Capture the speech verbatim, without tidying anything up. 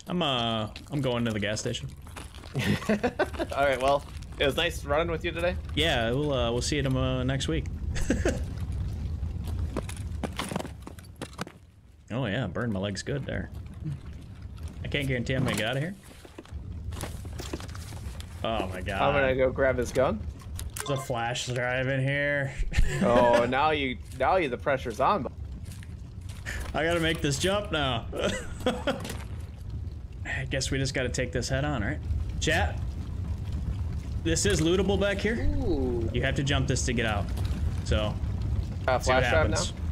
I'm uh, I'm going to the gas station. All right. Well, it was nice running with you today. Yeah, we'll uh, we'll see you uh, next week. Oh yeah, burned my legs good there. I can't guarantee I'm gonna get out of here. Oh my god. I'm gonna go grab his gun. There's a flash drive in here. Oh, now you, now you, the pressure's on. I gotta make this jump now. I guess we just gotta take this head on, right? Chat. This is lootable back here. Ooh. You have to jump this to get out. So, Uh, see what flash drive happens. now.